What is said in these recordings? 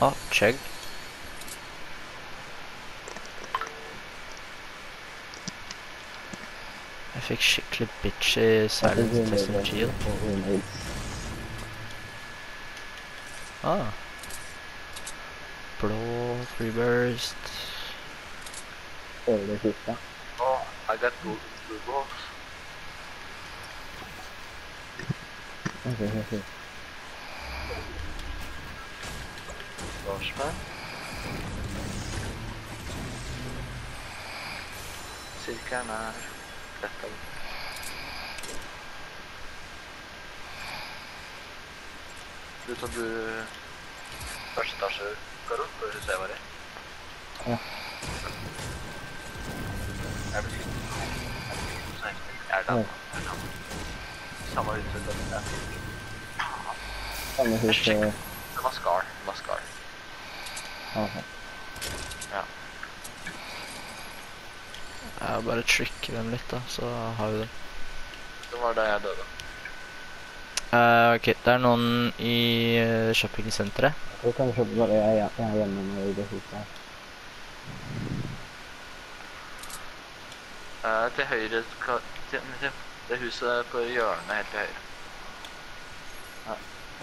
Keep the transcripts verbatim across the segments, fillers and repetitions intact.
Å, chug. Jeg fikk skikkelig bitch i silence test of G. Ah. Blå, free burst. Over det siste. Oh, I got blue, blue balls. Ok, ok. Varsman. Sirkelen er rett av. Du tar du første etasje, Karol, for å se hva det er. Ja. Jeg blir skutt. Jeg blir skutt så enkelt. Jeg er dama. Jeg er dama. Samme utsett som det er. Samme hus og... Det var Scar. Det var Scar. Aha. Ja. Jeg bare tricker dem litt da, så har vi det. Det var da jeg døde. Uh, ok, det er noen i uh, shopping-senteret. Jeg tror kanskje bare jeg, jeg er hjemme nå i det huset her. Uh, til høyre, skal, til, til det huset på hjørnet helt til høyre. Ja.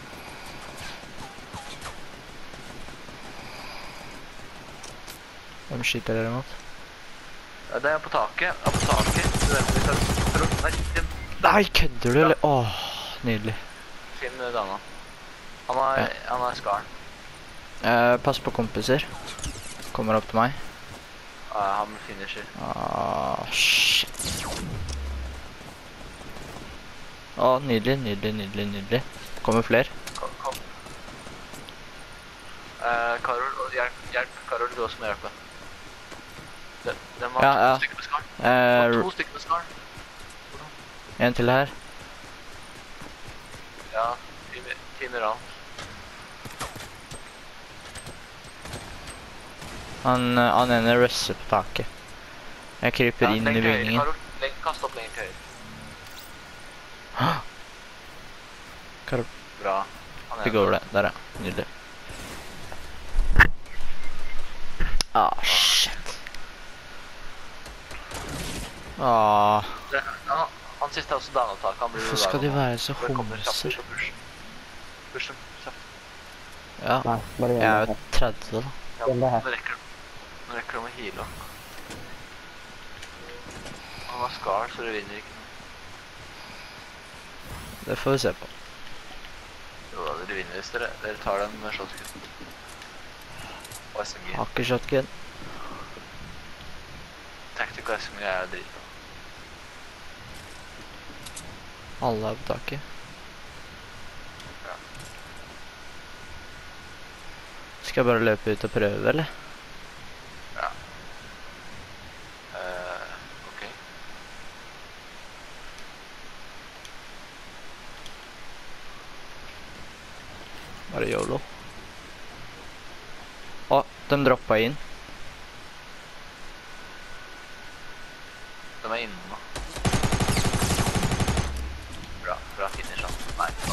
Hvem skyter dere mot? Uh, det er på taket, ja, på taket. Du vet, vi tar, nei, Finn. Nei, kødder du, eller? Åh, nydelig. Finn dana. Han er, Ja. han er Scar. Uh, pass på kompiser. Kommer opp til meg. Uh, han finisher. Ah, shit. Åh, nydelig, nydelig, nydelig, nydelig. Kommer flere. Kom, kom. Uh, Karol, og hjelp, hjelp. Karol, du også må hjelpe. Den, den var Ja, to ja. stykker med Scar. Den var Uh, to stykker med Scar. en til her. Ja, Timmy, Timmy Rand. Han, uh, han ene russer på taket. Jeg kryper Ja, inn lengt i til høyre, bygningen. Karol. Lengt, kast opp lenger til høyre. Karol, Bra. Han er vi går over det. Der, ja. Nydelig. Ah, shit. Ah, Det, han, han siste er også down-opptak. Han blir hvorfor skal de være så Velkommen kjapt homser? til push. Push dem, kjapt. Ja, Nei, bare jeg er hjemme jo her. tretti da. Ja, Den nå det her. rekker, nå rekker de å heale. Han har Scar, så det vinner ikke noe. Det får vi se på. Jo da, dere vinner hvis dere, dere tar den med shotgun. Og S M G. Har ikke shotgun. Tactic og S M G er dritbra. Alle er på taket. Ja. Skal jeg bare løpe ut og prøve, eller? Ja. Uh, ok. Bare YOLO. Å, de droppa inn. De er inne nå. Bra, bra finish han. Nei, bra.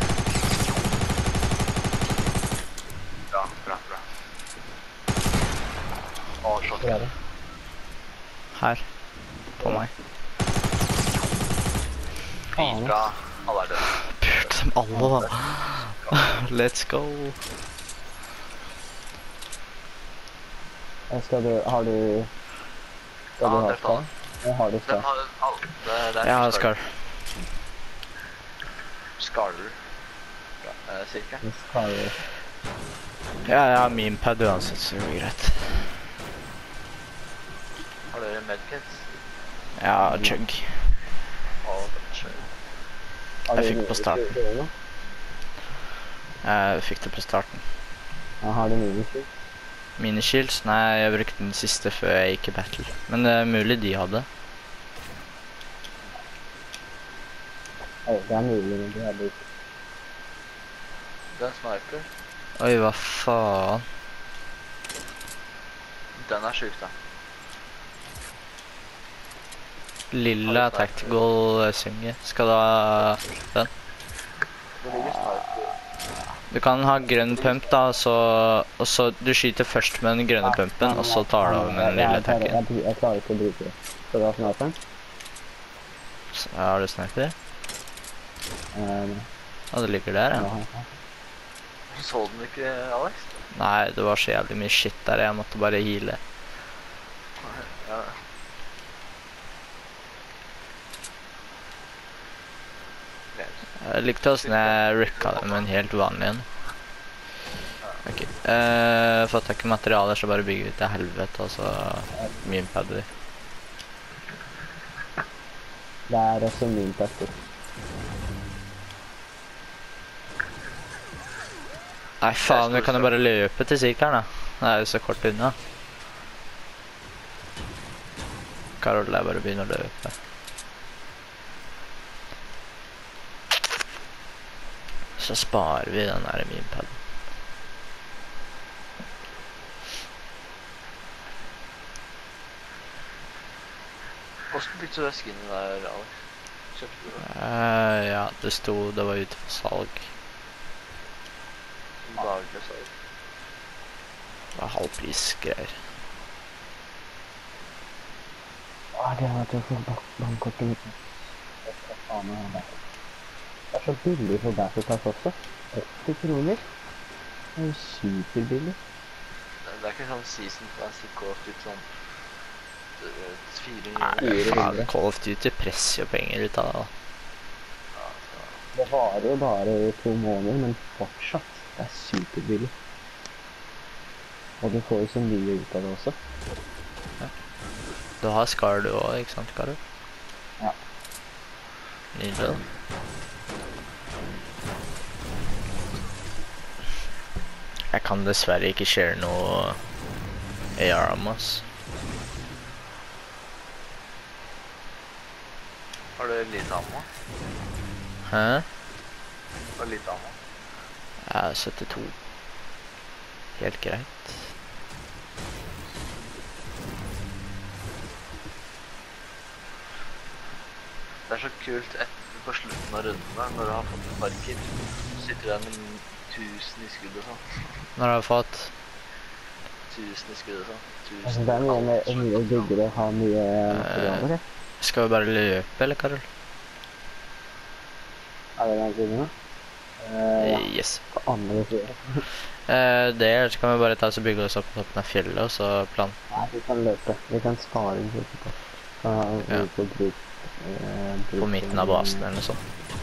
Bra, bra, bra. Å, Hvor er shotgun. det? Her. På meg. Faen, Bra, alle er døde. Pulte dem alle da. Let's go. ass. Skal du, har du... Skal Ja, du ha det er skar? faen. Nå har du Den skar. har alt. Det, det er Jeg har skar. Scarler. Bra, eh, cirka. Skar. Ja, jeg har min pad uansett, så det går greit. Har dere medkits? Ja, chug. Å, skjønner. Har Jeg du fikk på minus starten. tjue nå? Jeg fikk det på starten. Ja, har du minus tjue? Minishields? Nei, jeg brukte den siste før jeg gikk i battle. Men det er mulig de hadde. Oi, det er mulig, men det er litt... Den sniper, Oi, hva faen? den er syk da. Lilla tactical synge. Skal da den? Det ligger sniper. Du kan ha grønn pump da, så, og så du skyter først med den grønne pumpen, og så tar du over med den lille Jeg, jeg, attacken. jeg, jeg klarer ikke å bruke det. Skal du ha sniperen? Så har du sniper? Uh, Ja, det ligger der, ja. ja. Så den ikke, Alex? Nei, det var så jævlig mye shit der, jeg måtte bare heale. Ja. Jeg likte hvordan jeg ricka det med en helt vanlig en. Ok, uh, for å ta ikke materialer, så bare bygger vi til helvete, og så memepadder vi. Det er også min tester. Nei, faen, vi kan jo bare løpe til sirkelen, da. Det er jo så kort unna. Karol, det er bare å begynne å løpe. Så sparer vi den der memepadden. Hvordan fikk du det skinnet der, Alex? Kjøpte du det? Uh, ja, det sto, det var ute for salg. Daglig salg. Det var halvprisgreier. Åh, det er at jeg får bank bankkortet mitt. Jeg skal faen meg ha det. Det er så billig for Battle Pass også. åtti kroner. Det er jo superbillig. Det er ikke sånn season pass i Call of Duty sånn eh, fire Nei, nye. faen, Call of Duty presser jo penger ut av det, da. Ja, så- Det varer jo bare i to måneder, men fortsatt. Det er superbillig. Og du får jo så mye ut av det også. Du har Scar du også, ikke sant, Karol? Ja. Nydelig. Jeg kan dessverre ikke share noe A R om oss. Har du lite ammo? Hæ? Har du lite ammo? Jeg er syttito. Helt greit. Det er så kult etter på slutten av rundene, når du har fått en marker, så sitter du der med tusen i skudd og sånn. Når du har fått Tusen i skudd og sånn. Tusen Altså, det er mye, mer- mye diggere å ha mye materialer, ja. Skal vi bare løpe, eller, Karol? Er det den siden nå? Eh, ja, Yes. på andre siden. Eh, det, eller så kan vi bare ta oss og bygge oss opp på toppen av fjellet, og så plan... Nei, vi kan løpe. Vi kan spare en lite på. Kan ha Ja. bruk på bruk. eh, bruk På midten av basen eller noe sånt.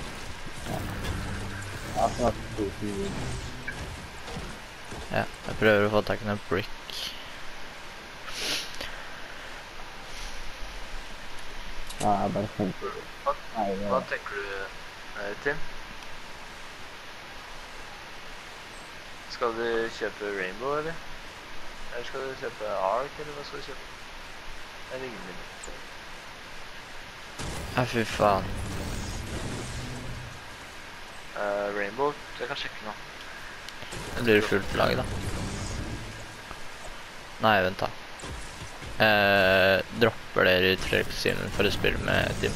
Ja, sånn at bruken Ja, jeg prøver å få tak i en brick. Ja, jeg bare tenkte. Hva, Nei, det hva tenker du, eh, Tim? Skal du kjøpe Rainbow, eller? Eller skal du kjøpe Ark, eller hva skal du kjøpe? Eller ingen min. Ja, fy faen. Uh, Rainbow, jeg kan sjekke nå. Det blir fullt lag, da. Nei, vent da. Eh, dropper dere ut Fredriksymen for å spille med Tim?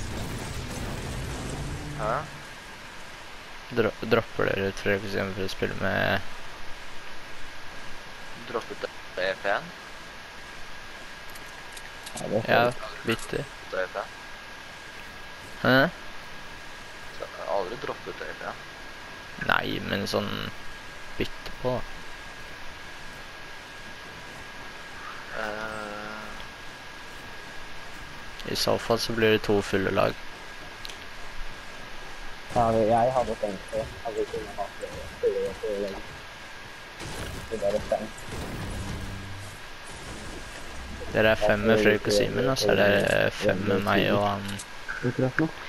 Hæ? Dro dropper dere ut Fredriksymen for å spille med... Droppet E P N? Ja, det er Ja, sant. bitte. Det E P N? Hæ? Så jeg har aldri droppet E P N. Nei, men sånn... Bytte på, da. Uh, I så fall så blir det to fulle lag. Ja, det- jeg hadde tenkt det. At vi kunne ha flere flere flere lag. Det er bare fem. Dere er fem med Fredrik og Simen, og så er det fem med meg og han... Akkurat nå.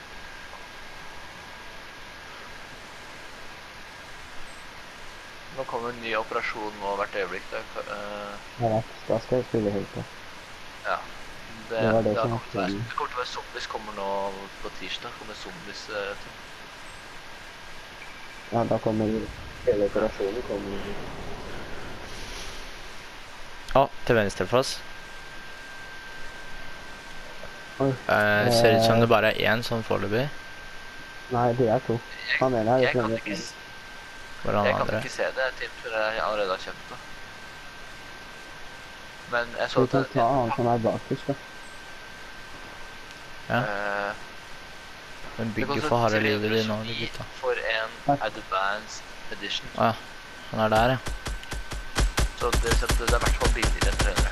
nå kommer en ny operasjon nå hvert øyeblikk. Da, uh, Jeg vet, da skal jeg spille helt på. ja. Det, Det var det det, som kommer var til å være, planen. det kommer til å være zombies kommer nå på tirsdag. Kommer zombies uh, til. Ja, da kommer hele operasjonen kommer. Å, til venstre for oss. Oi. Eh, ser ut som det bare er én sånn foreløpig. Nei, det er to. Han ene er Jeg litt kan lenger ikke, frem. s- Hvor er Jeg han kan andre? ikke se det, til for jeg allerede har kjøpt det. Men jeg så Vi at kan det, ta han som er bakerst, da. Ja. eh, Den det bygger koster for harde tre livet hundre de og nå, de tjueni gutta. for en Takk. advanced edition. Å ja. Han er der, ja. Så det, så det er i hvert fall billigere enn tre hundre.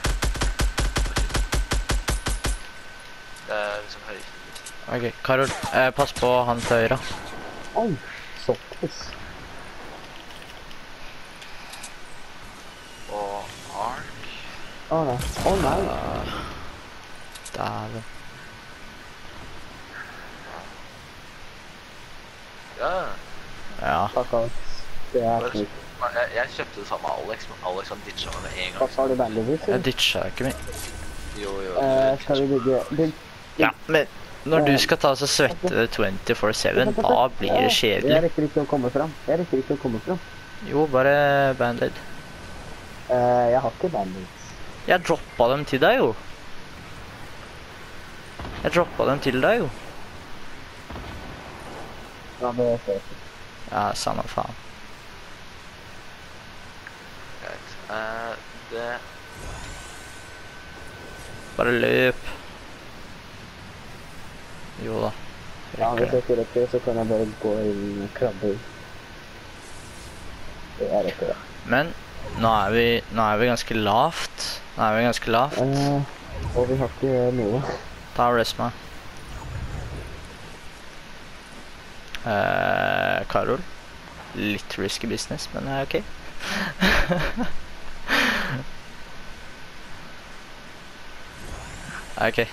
Det er liksom høy. Ok, Karol, eh, pass på han til høyre. Oi, såpass. Og ark. Å nei. Å nei. Ah, Dæven. Ja, Ja. Takk, Alex. Det er bare- snilt. jeg, jeg kjøpte det samme med Alex, men Alex han ditcha meg med en gang. Takk, har du bandages, Jeg eller? ditcha ikke mye. Jo, jo. Eh, skal vi bygge... Bygg... Ja, men når du skal ta oss og svette twenty-four seven, da blir det Jeg kjedelig. rekker ikke å komme fram. Jeg rekker ikke å komme fram. Jo, bare Band-Aid. Eh, jeg har ikke bandages. Jeg droppa dem til deg, jo. Jeg droppa dem til deg, jo. Ja, det ser jeg. Ja, samme faen. Greit. Eh, det... Bare løp. Jo da. Ja, Rekker hvis det. jeg ikke rekker, så kan jeg bare gå inn og krabbe inn. Det er rekker det. Men nå er vi, nå er vi ganske lavt. Nå er vi ganske lavt. Eh, og vi har ikke noe. Ta og rest meg. Eh, Karol. Litt risky business, men det er ok. Ok.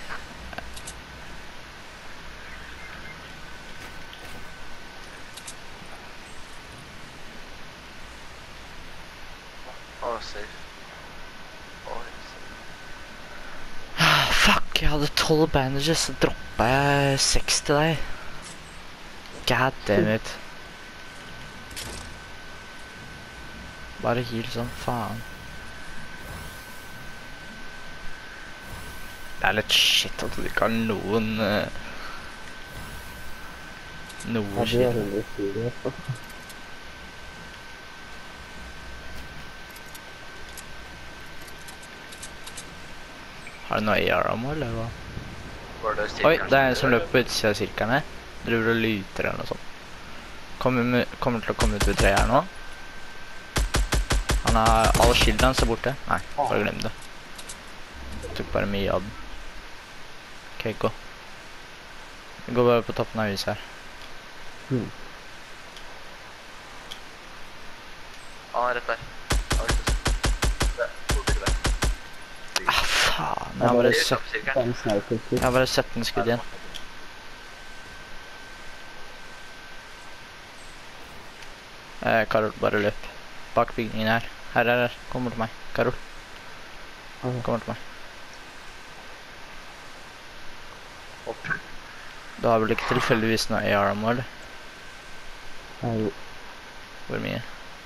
Å, safe. Oi, safe. Ah, fuck, jeg hadde tolv bandages, så droppa jeg seks til deg. God damn it. Bare heal som faen. Det er litt shit at du ikke har noen... Uh, Ja, noe du har shit. hundre styrer også. Har du noe A R ammo, eller hva? Var det Oi, det er en som løper på utsida av sirkelen her. Driver og lyter eller noe sånt. Kommer, med- kommer til å komme ut ved treet her nå. Han har all skilden hans er borte. Nei, bare glem det. Tok bare mye av den. Ok, gå. Vi går bare på toppen av huset her. Hmm. Ah, rett der. Alex, der. To stykker der. Ah, faen. Jeg har bare, I sø kappsirkelen. Fem sniperklikker. jeg har bare sytten skudd igjen. Eh, Karol, bare løp. Bak bygningen her. Her, her, her. Kom bort til meg. Karol, Ok. kom bort til meg. Opp. Du har vel ikke tilfeldigvis noe A R ammo, eller? Ja, jo. Hvor mye?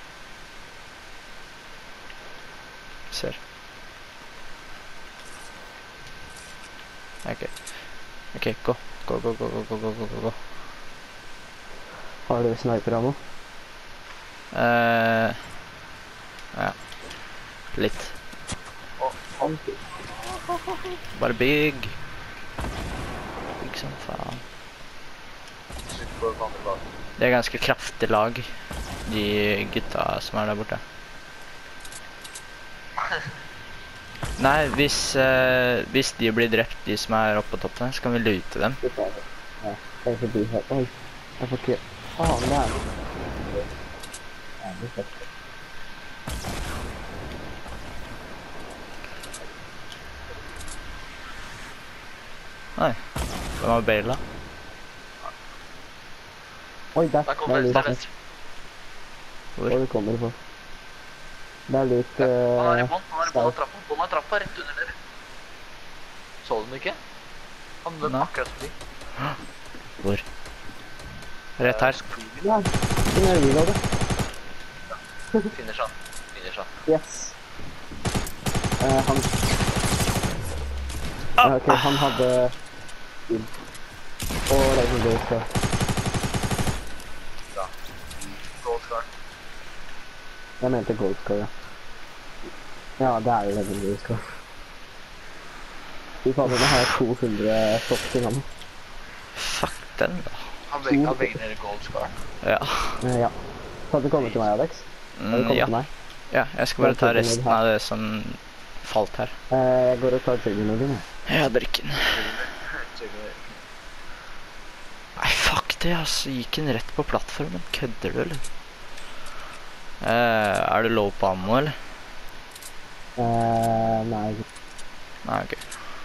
Ser. Ok. Ok, gå. Gå, gå, gå, gå, gå, gå, gå, gå, gå. Har du sniperammo? Eh, ja. Litt. Bare bygg. Bygg som faen. Slutt på den andre banen. Det er ganske kraftig lag, de gutta som er der borte. Nei, hvis, eh, hvis de blir drept, de som er oppe på toppen, så kan vi lute dem. Ja, jeg er forbi her. Oi, jeg får ikke... Faen, det er... Ja, det er fett. Nei, de har baila. Oi, der, Der kom der er det litt... til venstre. Hvor det kommer på. Det er litt... Ja, han er i eh, bånn, han er i bånn av trappa. Bånn av trappa rett under dere. Så du den ikke? Han løp Nei. akkurat forbi. Hvor? Rett her. Ja, den er reloadet. Finner seg. Finner seg. Yes. Eh, han... Ja, ok, han hadde... Og legendary skal. Bra. Gold scar. Jeg mente Gold Scar, ja. Ja, det er jo Legendary Scar. Fy fader, nå har jeg to hundre shots i landet. Fuck den, da. Han begge, han begge dere gold scar. Ja. Eh, ja. Kan du komme til meg, Alex? Kan du Mm, komme ja. til meg? Ja, jeg skal bare ta resten av det som falt her. Eh, jeg går og tar Trigger din, jeg. Ja, drikken. Nei, fuck det, altså. Gikk den rett på plattformen. Kødder du, eller? Eh, er du low på ammo, eller? Eh, nei. Nei, ok.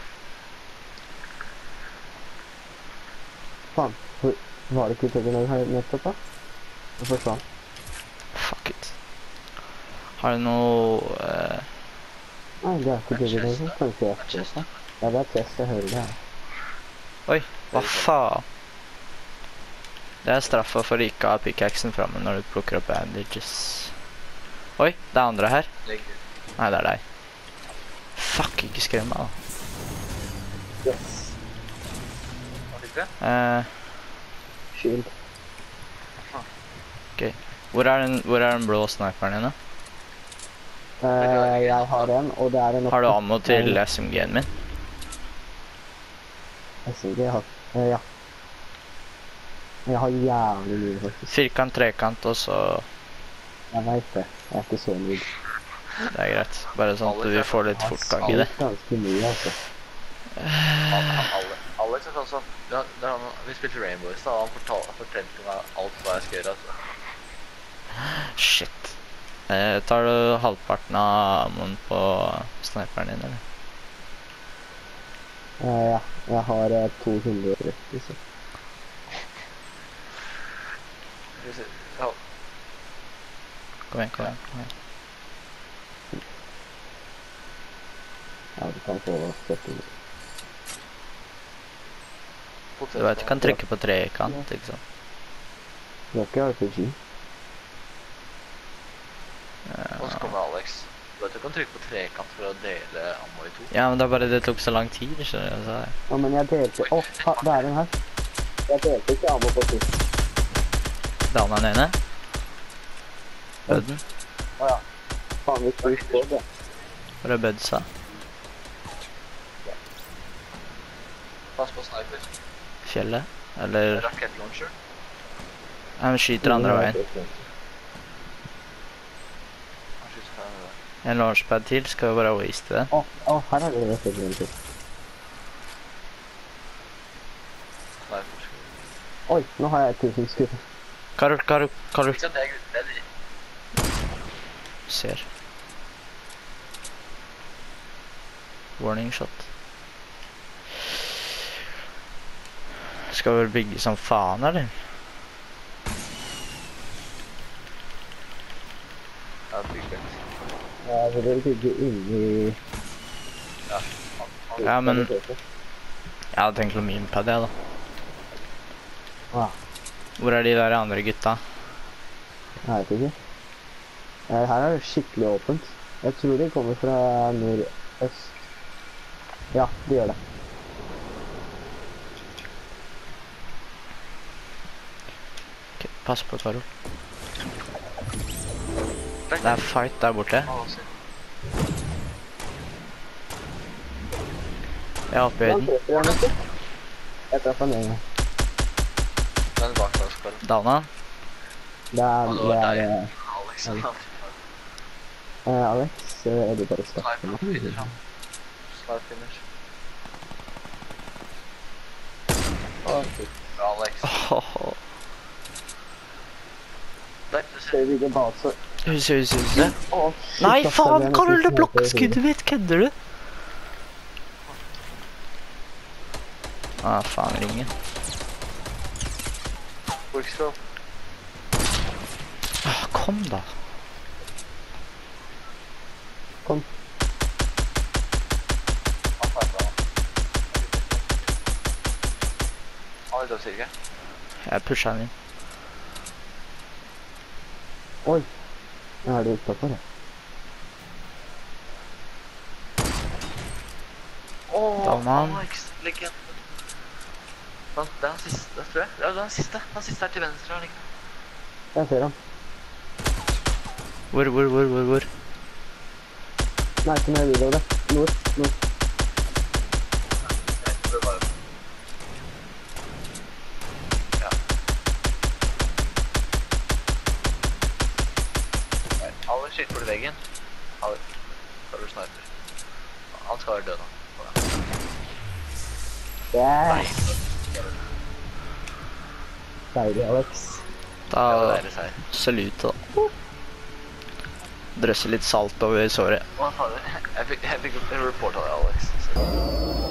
Faen. Hvor- Var det ikke Trigger her nettopp, da? Jeg forsvant. Fuck it. Har du noe... eh, Nei, det er ikke Trigger din. Kanskje jeg Chest, da. Ja, det er test, jeg hører det her. Oi, hva faen? Det er straffa for ikke å ha pickaxen framme når du plukker opp bandages. Oi, det er andre her. Legg. Nei, det er deg. Fuck, ikke skrem meg, da. Yes. Hva fikk du? Eh, Shield. hvor, er den, hvor er den blå sniperen din, da? Eh, jeg har en, og det er en... Har du ammo til S M G-en min? Jeg sier det, jeg har... Eh, ja. Jeg har jævlig mye, faktisk. Firkant, trekant, og så... Jeg vet det. Jeg er ikke så mye. Det er greit. Bare sånn at vi får litt fortgang i det. Ganske mye, altså. Han, han, Ale- Alex er sånn som, ja, det er han, vi spilte Rainbow i stad, og han fortal, fortalte meg alt hva jeg skal gjøre, altså. Shit. Eh, tar du halvparten av ammoen på sniperen din, eller? Eh, ja, jeg har eh, to hundre og tretti, så. Skal vi se, ja, Kom igjen, kom igjen. Kom igjen. Ja, du kan få sytti. Du vet, du kan trykke på trekant, ikke sant? Det er ikke R P G. og så kommer Alex. Du vet, du kan trykke på trekant for å dele ammo i to. Ja, men det er bare det tok så lang tid, skjønner du, så... Ja, men jeg delte... Åh, ha, det er den her. Jeg delte ikke ammo på sist. Downa den ene. Budden. Åja. Faen, vi skal på det. Hvor er budsa? Pass på sniper. Fjellet? Eller... Rakettlauncher. Han skyter andre veien. Han skyter fra andre veien. En launchpad til, skal vi bare waste det. Åh, åh, her er det rett og slett. Sniper. Oi, nå har jeg tusen skudd. Karol, Karol, Karol. Ikke sant, det er greit. Det er det. Ser. Warning shot. Skal vi bygge som faen, eller? Ja, bygget. Jeg vil bygge inni... Ja, han, han, Ja, men... Jeg hadde tenkt å minpad det, da. Ah, Hvor er de der andre gutta? jeg vet ikke. Eh, Her er det skikkelig åpent. Jeg tror de kommer fra nord-øst. Ja, de gjør det. Ok, pass på, Karol. Der. Det er fight der borte. Han også. Jeg er oppe i Han høyden. treffer han ikke. Jeg traff han en gang. Den bak der skal den. Downa. Det er... Ja, det Det var er... deg. eh, Alex. Alex. Han eh, Alex, eh, er du bare Sniper starter på med? finish, han. Sniper finish. Åh, shit. Bra, Alex. Åhåhå. Der, du ser. Skal vi bygge base? Husk, husk, husk det. Åh, shit, Nei, ass, faen, det er Karol, nesten det smått å blokkskuddet mitt, kødder du? Ah, faen, ringen. Quickscope. Ah, kom da. Kom. Han tar fra han. Han er ute av styrke. Jeg pusher den inn. Oi. Nå er det utenfor, ja. Åh, Downa han. Alex, legende. Han, det er han siste, tror jeg. Ja, det er han siste. Han siste er til venstre, han ligger. Jeg ser ham. Hvor, hvor, hvor, hvor, hvor? Nei, ikke mer videre det. Nord, nord. Jeg tror det bare... Ja. Nei, Alex skyter på veggen. Alex, da er du sniper. Han skal være død nå. Yes! Deilig, Alex. Da Ja, det er deilig seier. salut da. Drøsse litt salt over såret. Hva faen? Jeg fikk, jeg fikk en report av deg, Alex. Så.